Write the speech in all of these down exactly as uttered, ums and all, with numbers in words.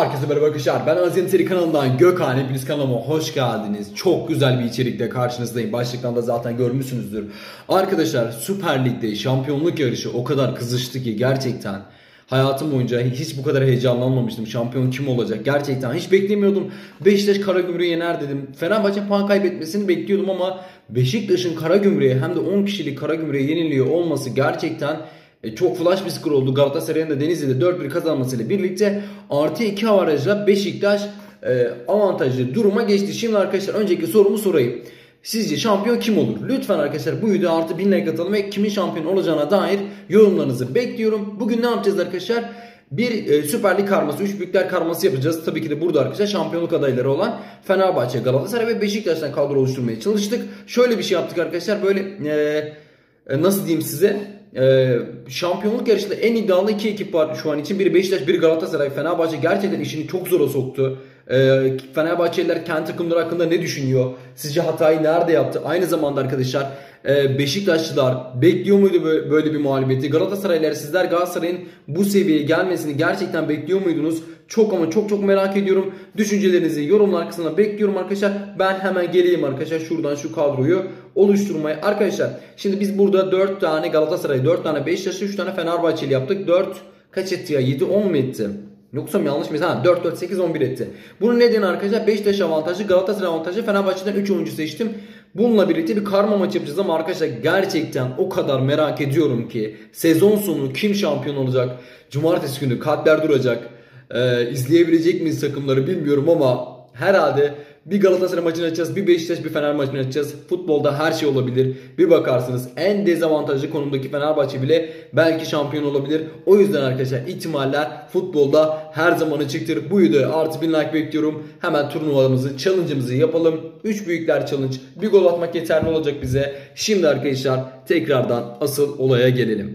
Herkese merhaba arkadaşlar. Ben Azim Seri kanalından Gökhan. Hepiniz kanalıma hoş geldiniz. Çok güzel bir içerikle karşınızdayım. Başlıktan da zaten görmüşsünüzdür. Arkadaşlar Süper Lig'de şampiyonluk yarışı o kadar kızıştı ki gerçekten hayatım boyunca hiç bu kadar heyecanlanmamıştım. Şampiyon kim olacak? Gerçekten hiç beklemiyordum. Beşiktaş Karagümrük'ü yener dedim. Fenerbahçe puan kaybetmesini bekliyordum ama Beşiktaş'ın Karagümrük'e hem de on kişilik Karagümrük'e yeniliyor olması gerçekten E, çok flash bir skor oldu. Galatasaray'ın da Denizli'de dört bir kazanmasıyla birlikte artı iki avarajla Beşiktaş e, avantajlı duruma geçti. Şimdi arkadaşlar önceki sorumu sorayım. Sizce şampiyon kim olur? Lütfen arkadaşlar bu videoya artı bin like atalım ve kimin şampiyon olacağına dair yorumlarınızı bekliyorum. Bugün ne yapacağız arkadaşlar? Bir e, Süper Lig karması, üç büyükler karması yapacağız. Tabii ki de burada arkadaşlar şampiyonluk adayları olan Fenerbahçe, Galatasaray ve Beşiktaş'tan kadro oluşturmaya çalıştık. Şöyle bir şey yaptık arkadaşlar. Böyle e, e, nasıl diyeyim size? Ee, şampiyonluk yarışında en iddialı iki ekip var şu an için. Biri Beşiktaş, biri Galatasaray. Fenerbahçe gerçekten işini çok zora soktu. Ee, Fenerbahçeliler kendi takımları hakkında ne düşünüyor? Sizce hatayı nerede yaptı? Aynı zamanda arkadaşlar e, Beşiktaşlılar bekliyor muydu böyle, böyle bir mağlubiyeti? Galatasaraylılar, sizler Galatasaray'ın bu seviyeye gelmesini gerçekten bekliyor muydunuz? Çok ama çok çok merak ediyorum. Düşüncelerinizi yorumlar kısmına bekliyorum arkadaşlar. Ben hemen geleyim arkadaşlar şuradan şu kadroyu oluşturmaya. Arkadaşlar şimdi biz burada dört tane Galatasaray, dört tane Beşiktaş, üç tane Fenerbahçeli yaptık. dört kaç etti ya? yedi on mu etti? Yoksa mı yanlış mı? Ha, dört dört sekiz on bir etti. Bunun nedeni arkadaşlar Beşiktaş avantajı, Galatasaray avantajı, Fenerbahçe'den üç oyuncu seçtim. Bununla birlikte bir karma maçı yapacağız ama arkadaşlar gerçekten o kadar merak ediyorum ki sezon sonu kim şampiyon olacak? Cumartesi günü kalpler duracak. Ee, izleyebilecek miyiz takımları bilmiyorum ama herhalde bir Galatasaray maçını açacağız, bir Beşiktaş, bir Fener maçını açacağız. Futbolda her şey olabilir. Bir bakarsınız en dezavantajlı konumdaki Fenerbahçe bile belki şampiyon olabilir. O yüzden arkadaşlar ihtimaller futbolda her zaman açıktır. Bu videoya artı bin like bekliyorum. Hemen turnuvamızı, challenge'ımızı yapalım. üç büyükler challenge. Bir gol atmak yeterli olacak bize. Şimdi arkadaşlar tekrardan asıl olaya gelelim.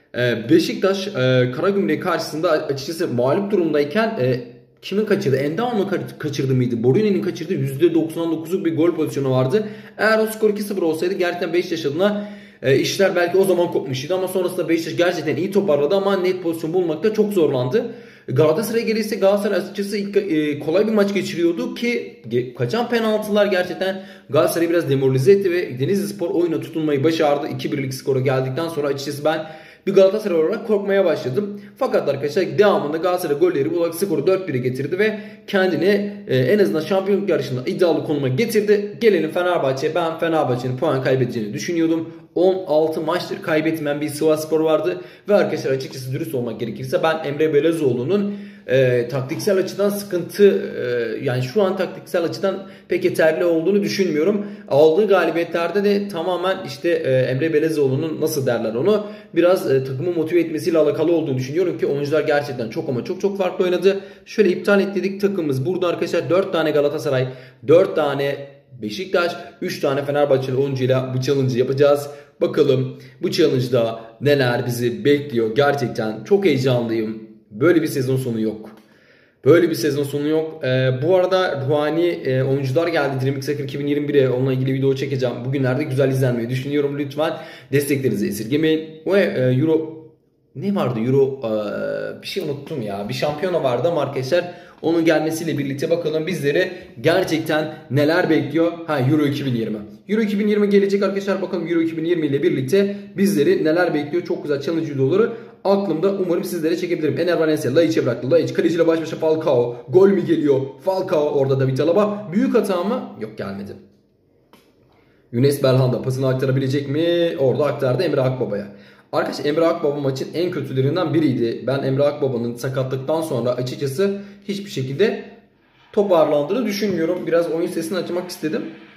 Beşiktaş Karagümrük karşısında açıkçası mağlup durumdayken e, kimin kaçırdı? Endao mu kaçırdı mıydı? Borini'nin kaçırdığı yüzde doksan dokuzluk bir gol pozisyonu vardı. Eğer o skor iki sıfır olsaydı gerçekten Beşiktaş adına e, işler belki o zaman kopmuştu ama sonrasında Beşiktaş gerçekten iyi toparladı ama net pozisyon bulmakta çok zorlandı. Galatasaray'a gelirse Galatasaray açıkçası ilk, e, kolay bir maç geçiriyordu ki ge, kaçan penaltılar gerçekten Galatasaray'ı biraz demoralize etti ve Denizlispor oyuna tutunmayı başardı. iki birlik skora geldikten sonra açıkçası ben bir Galatasaray olarak korkmaya başladım. Fakat arkadaşlar devamında Galatasaray golleri bularak skoru dört bire getirdi ve kendini e, en azından şampiyonluk yarışında iddialı konuma getirdi. Gelelim Fenerbahçe. Ben Fenerbahçe'nin puan kaybedeceğini düşünüyordum. on altı maçtır kaybetmeyen bir Sivasspor vardı. Ve arkadaşlar açıkçası dürüst olmak gerekirse ben Emre Belezoğlu'nun E, taktiksel açıdan sıkıntı e, yani şu an taktiksel açıdan pek yeterli olduğunu düşünmüyorum. Aldığı galibiyetlerde de tamamen işte e, Emre Belezoğlu'nun nasıl derler onu biraz e, takımı motive etmesiyle alakalı olduğunu düşünüyorum ki oyuncular gerçekten çok ama çok çok farklı oynadı. Şöyle iptal ettik takımımız burada arkadaşlar dört tane Galatasaray, dört tane Beşiktaş, üç tane Fenerbahçeli oyuncuyla bu challenge'ı yapacağız. Bakalım bu challenge'da neler bizi bekliyor, gerçekten çok heyecanlıyım. Böyle bir sezon sonu yok. Böyle bir sezon sonu yok. Ee, bu arada ruhani e, oyuncular geldi. Dream X iki bin yirmi bire onunla ilgili video çekeceğim. Bugünlerde güzel izlenmeyi düşünüyorum. Lütfen desteklerinizi esirgemeyin. Ve e, Euro ne vardı? Euro e, bir şey unuttum ya. Bir şampiyona vardı ama arkadaşlar onun gelmesiyle birlikte bakalım bizleri gerçekten neler bekliyor. Ha Euro iki bin yirmi. Euro iki bin yirmi gelecek arkadaşlar. Bakalım Euro iki bin yirmi ile birlikte bizleri neler bekliyor. Çok güzel challenge videoları aklımda, umarım sizlere çekebilirim. Ener Valencia Laiç'e bıraktı. Laiç kaleciyle baş başa Falcao. Gol mü geliyor? Falcao orada da bir talaba. Büyük hata mı? Yok, gelmedi. Yunus Belhanda pasını aktarabilecek mi? Orada aktardı Emre Akbaba'ya. Arkadaşlar Emre Akbaba maçın en kötülerinden biriydi. Ben Emre Akbaba'nın sakatlıktan sonra açıkçası hiçbir şekilde toparlandığını düşünmüyorum. Biraz oyun sesini açmak istedim.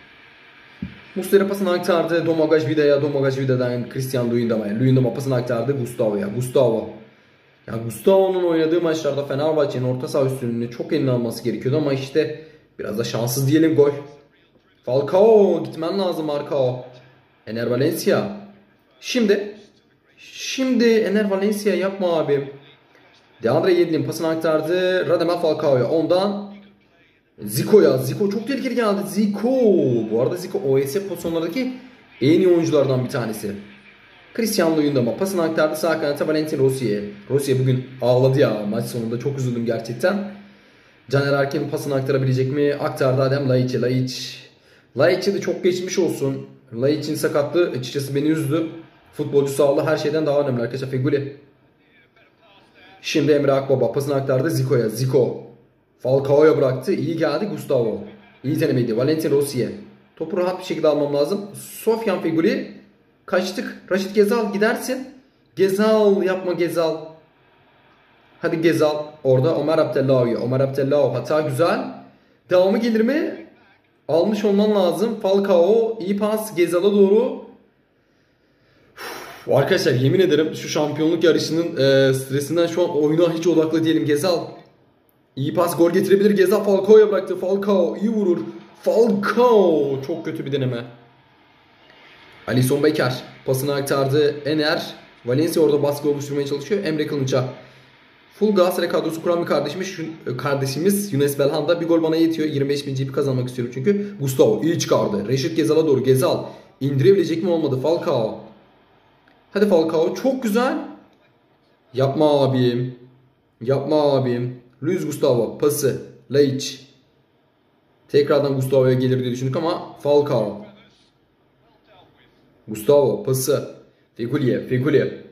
Muslera pasını aktardı Domagoj Vida'ya, Domagoj Vida'dan Christian Luyendama'ya. Luyendama pasını aktardı Gustavo'ya. Gustavo. Ya Gustavo'nun oynadığı maçlarda Fenerbahçe'nin orta saha üstünlüğünü çok eline alması gerekiyordu ama işte biraz da şanssız diyelim, gol. Falcao, gitmen lazım Marcao. Ener Valencia. Şimdi Şimdi Ener Valencia yapma abi. Deandre Yedlin pasını aktardı Radamel Falcao'ya. Ondan Zico'ya. Zico çok tehlikeli geldi. Zico. Bu arada Zico O S F pozisyonlardaki en iyi oyunculardan bir tanesi. Cristiano Luyendama pasını aktardı sağ kanata Valentin Rossi'ye. Rossi bugün ağladı ya maç sonunda. Çok üzüldüm gerçekten. Caner Erkin pasını aktarabilecek mi? Aktardı Adem Laiç'e. Laiç. Laiç'e de çok geçmiş olsun. Laiç'in sakatlığı açıkçası beni üzdü. Futbolcu sağlığı her şeyden daha önemli arkadaşlar. Feguli. Şimdi Emre Akbaba pasını aktardı Zico'ya. Zico. Falcao'ya bıraktı. İyi geldi Gustavo. İyi denemeydi. Valentin Rossi'ye. Topu rahat bir şekilde almam lazım. Sofyan Feguli. Kaçtık. Raşit Gezal gidersin. Gezal yapma Gezal. Hadi Gezal. Orada Ömer Abdellao'ya. Ömer Abdellao hata güzel. Devamı gelir mi? Almış olman lazım. Falcao iyi pas Gezal'a doğru. Uf, arkadaşlar yemin ederim şu şampiyonluk yarışının e, stresinden şu an oyuna hiç odaklı değilim. Gezal. İyi pas gol getirebilir. Gezal Falcao'ya bıraktı. Falcao iyi vurur. Falcao çok kötü bir deneme. Alisson Becker pasını aktardı. Ener. Valencia orada baskı oluşturmaya çalışıyor. Emre Kılınç'a. Full Galatasaray kadrosu kuran bir kardeşimiz, kardeşimiz Younes Belhanda. Bir gol bana yetiyor. yirmi beş bin G P kazanmak istiyorum çünkü. Gustavo iyi çıkardı. Reşit Gezal'a doğru. Gezal. İndirebilecek mi olmadı. Falcao. Hadi Falcao. Çok güzel. Yapma abim. Yapma abim. Luis Gustavo. Pası. Laiç. Tekrardan Gustavo'ya gelir diye düşündük ama Falcao. Gustavo. Pası. Feguli. Feguli.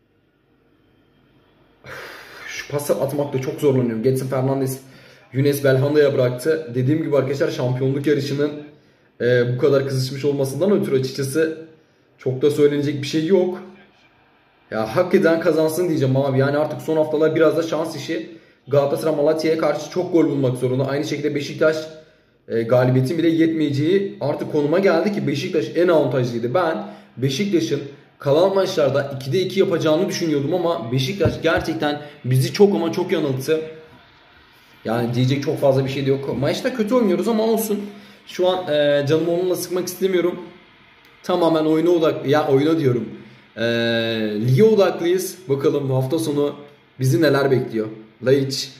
Pası atmakta çok zorlanıyorum. Getson Fernandes Younes Belhanda'ya bıraktı. Dediğim gibi arkadaşlar şampiyonluk yarışının e, bu kadar kızışmış olmasından ötürü açıkçası çok da söylenecek bir şey yok. Ya hak eden kazansın diyeceğim abi. Yani artık son haftalar biraz da şans işi. Galatasaray Malatya'ya karşı çok gol bulmak zorunda. Aynı şekilde Beşiktaş e, galibiyetin bile yetmeyeceği artık konuma geldi ki Beşiktaş en avantajlıydı. Ben Beşiktaş'ın kalan maçlarda ikide iki yapacağını düşünüyordum ama Beşiktaş gerçekten bizi çok ama çok yanılttı. Yani diyecek çok fazla bir şey de yok. Maçta kötü oynuyoruz ama olsun. Şu an e, canımı onunla sıkmak istemiyorum. Tamamen oyuna odaklı. Ya oyuna diyorum. E, lige odaklıyız. Bakalım bu hafta sonu bizi neler bekliyor. Laiç.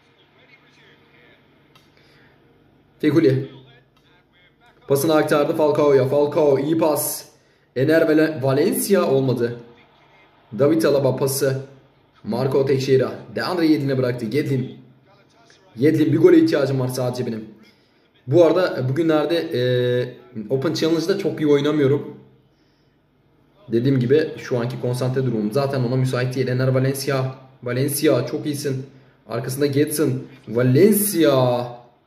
Feguli. Pasını aktardı Falcao'ya. Falcao iyi pas. Ener Valencia olmadı. David Alaba pası. Marco Teixeira. Deandre Yedlin'e bıraktı. Yedlin. Yedlin bir gole ihtiyacım var sadece benim. Bu arada bugünlerde e, Open Challenge'da çok iyi oynamıyorum. Dediğim gibi şu anki konsantre durumum zaten ona müsait değil. Ener Valencia. Valencia çok iyisin. Arkasında Getson. Valencia.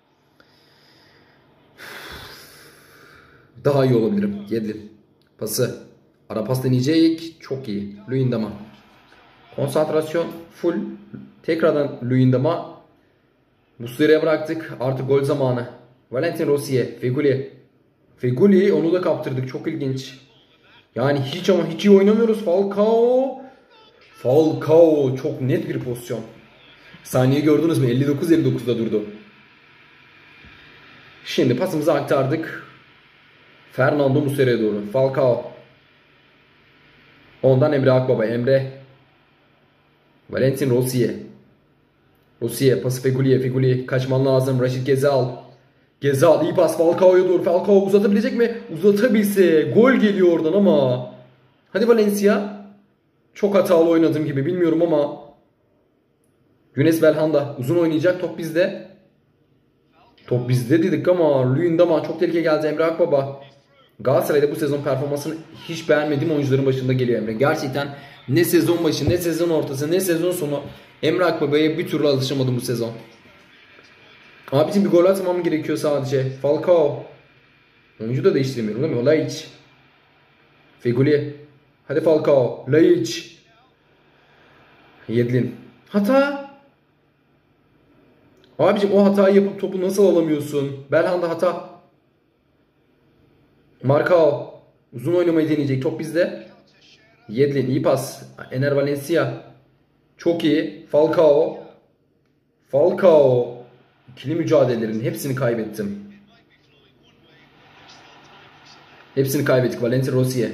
Daha iyi olabilirim. Yedlin. Pası. Ara pas deneyecek. Çok iyi. Luyendama. Konsantrasyon full. Tekrardan Luyendama. Muslera'ya bıraktık. Artık gol zamanı. Valentin Rossi'ye. Feguli. Feguli onu da kaptırdık. Çok ilginç. Yani hiç ama hiç iyi oynamıyoruz. Falcao. Falcao. Çok net bir pozisyon. Saniye gördünüz mü? elli dokuz elli dokuzda durdu. Şimdi pasımızı aktardık. Fernando Muslera'ya doğru. Falcao. Ondan Emre Akbaba. Emre. Valentin Rossi'ye. Rossi'ye. Pası Feguli'ye. Feguli. Kaçman lazım. Raşit Gezal. Gezal. iyi pas Falcao'ya doğru. Falcao uzatabilecek mi? Uzatabilse. Gol geliyor oradan ama. Hadi Valencia. Çok hatalı oynadığım gibi. Bilmiyorum ama. Younes Belhanda. Uzun oynayacak. Top bizde. Top bizde dedik ama Luyendama çok tehlike geldi. Emre Akbaba. Galatasaray'da bu sezon performansını hiç beğenmediğim oyuncuların başında geliyor Emre. Gerçekten ne sezon başı, ne sezon ortası, ne sezon sonu Emre Akbaba'ya bir türlü alışamadım bu sezon. Abicim bir gol atmam gerekiyor sadece. Falcao. Oyuncu da değiştiremiyorum değil mi? Laiç. Feguli. Hadi Falcao. Laiç. Yedlin. Hata. Abicim o hatayı yapıp topu nasıl alamıyorsun? Belhanda hata. Marcao. Uzun oynamayı deneyecek. Top bizde. Yedlin iyi pas. Ener Valencia. Çok iyi. Falcao. Falcao. İkili mücadelelerin hepsini kaybettim. Hepsini kaybettik. Valentin Rossi'ye.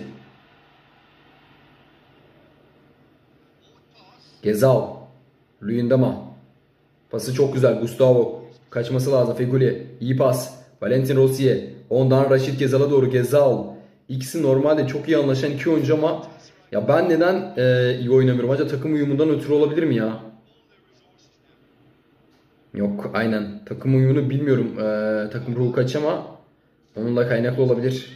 Gezal. Luyendama. Pası çok güzel. Gustavo. Kaçması lazım. Feguli. İyi pas. Valentin Rossi'ye. Ondan Raşit Gezal'a doğru. Gezal. İkisi normalde çok iyi anlaşan iki oyuncu ama ya ben neden e, iyi oynamıyorum? Acaba takım uyumundan ötürü olabilir mi ya? Yok aynen. Takım uyumunu bilmiyorum. Ee, takım ruhu kaç ama onunla kaynaklı olabilir.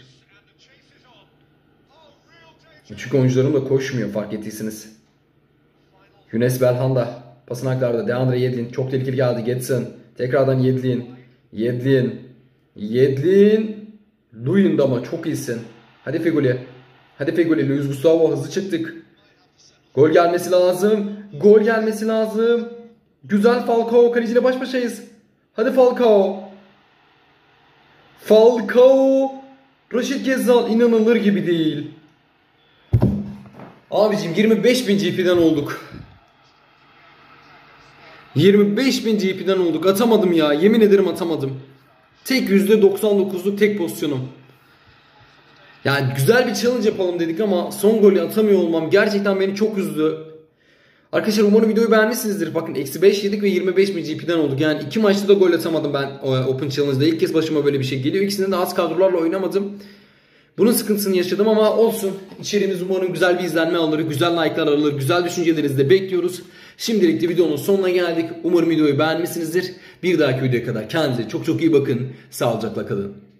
Çünkü oyuncularım da koşmuyor fark ettiyseniz. Younes Belhanda. Pasın haklarda. DeAndre Yedlin. Çok tehlikeli geldi. Getson. Tekrardan Yedlin. Yedlin. Yedlin. Luyendam'a çok iyisin. Hadi Feguli. Hadi Feguli. Luis Gustavo hızlı çıktık. Gol gelmesi lazım. Gol gelmesi lazım. Güzel Falcao. Kaleciyle baş başayız. Hadi Falcao. Falcao. Raşit Gezzal inanılır gibi değil. Abicim yirmi beş bin G P'den olduk. yirmi beş bin G P'den olduk. Atamadım ya. Yemin ederim atamadım. Tek yüzde doksan dokuzluk tek pozisyonum. Yani güzel bir challenge yapalım dedik ama son golü atamıyor olmam gerçekten beni çok üzdü. Arkadaşlar umarım videoyu beğenmişsinizdir. Bakın eksi beş yedik ve yirmi beş bin G P'den olduk. Yani iki maçta da gol atamadım ben Open Challenge'da. İlk kez başıma böyle bir şey geliyor. İkisinde de az kadrolarla oynamadım. Bunun sıkıntısını yaşadım ama olsun. İçeriğimiz umarım güzel bir izlenme alır, güzel like'lar alır, güzel düşüncelerinizi de bekliyoruz. Şimdilik de videonun sonuna geldik. Umarım videoyu beğenmişsinizdir. Bir dahaki videoya kadar kendinize çok çok iyi bakın. Sağlıcakla kalın.